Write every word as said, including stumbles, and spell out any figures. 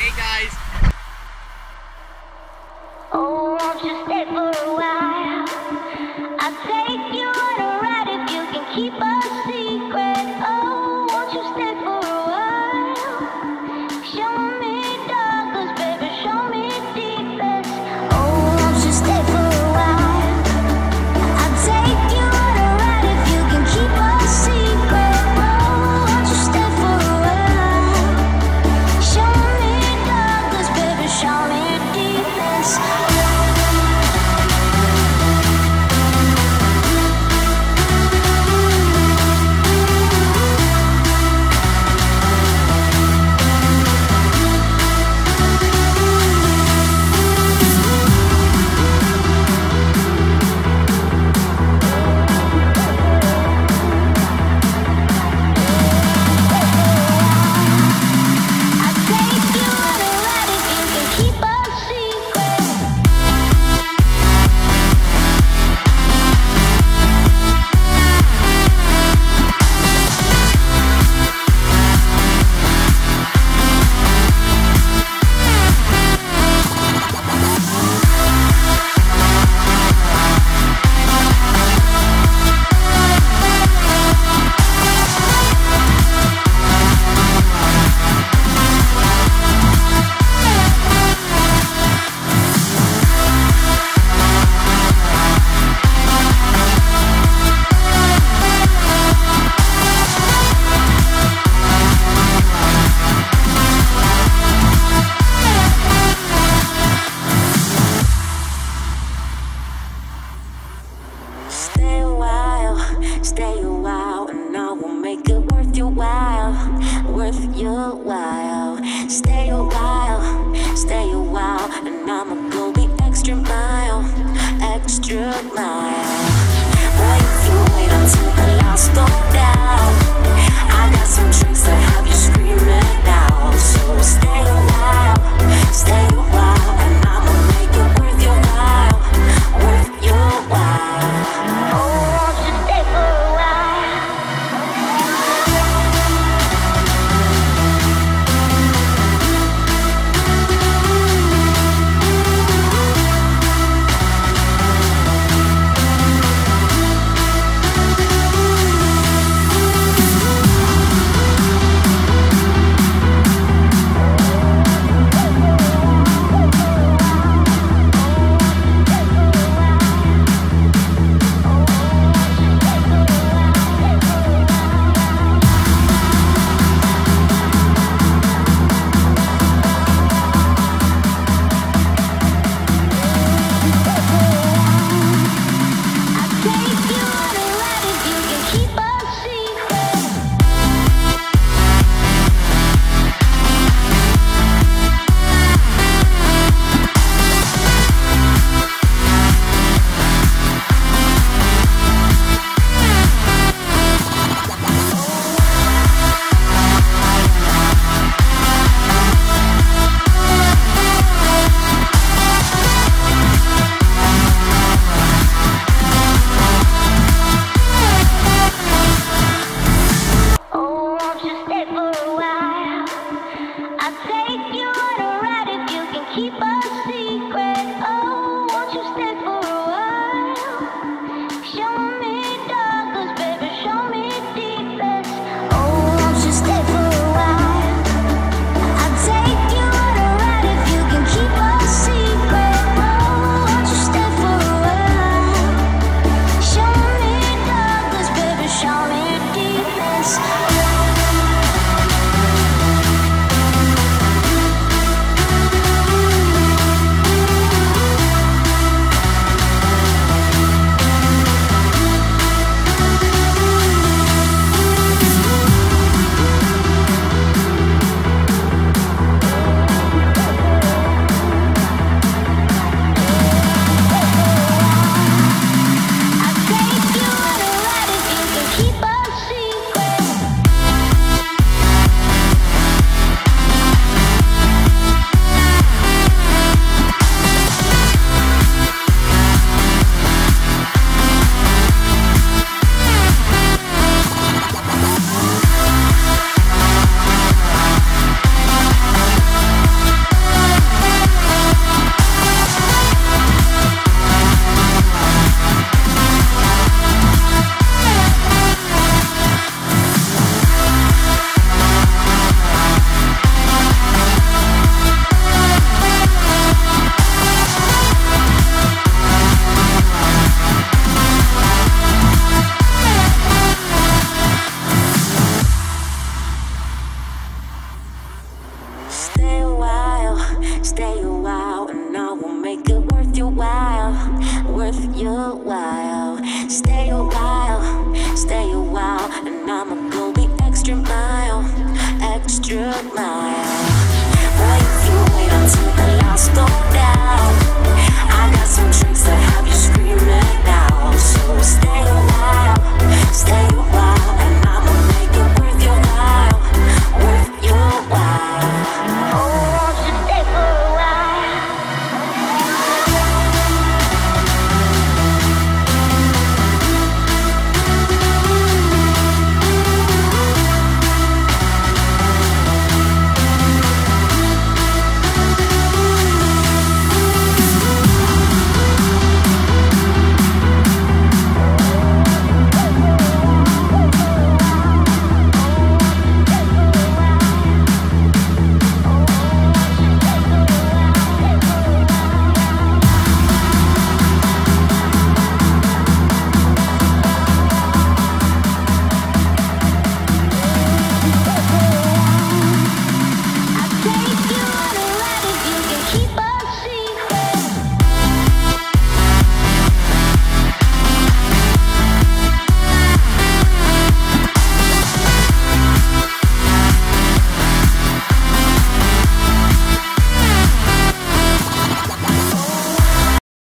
Hey guys. Oh, won't you stay for a while? I'll take you on a ride if you can keep a secret. Oh, won't you stay for a while? Show me darkness, baby, show me deepest. Oh, won't you stay for a while? I'll take you on a ride if you can keep a secret. Oh, won't you stay for a while? Show me darkness, baby, show me deepest. I'll take you on a ride if you can keep a secret. Stay a while, stay a while, and I will make it worth your while, worth your while. Stay a while, stay a while, and I'ma go the extra mile, extra mile. Boy, if you wait until the lights go down, I got some tricks that have you screaming out. So stay a while, stay a while, and I'ma make it worth your while, worth your while. Oh, won't you stay for a while? stay a while, and I will make it worth your while, worth your while. Stay a while, stay a while, and I'ma go the extra mile, extra mile.